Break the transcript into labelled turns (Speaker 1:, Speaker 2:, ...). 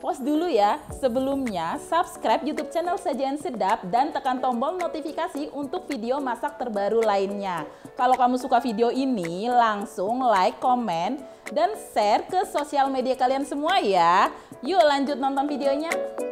Speaker 1: Pause dulu ya. Sebelumnya, subscribe YouTube channel Sajian Sedap dan tekan tombol notifikasi untuk video masak terbaru lainnya. Kalau kamu suka video ini, langsung like, komen, dan share ke sosial media kalian semua ya. Yuk lanjut nonton videonya.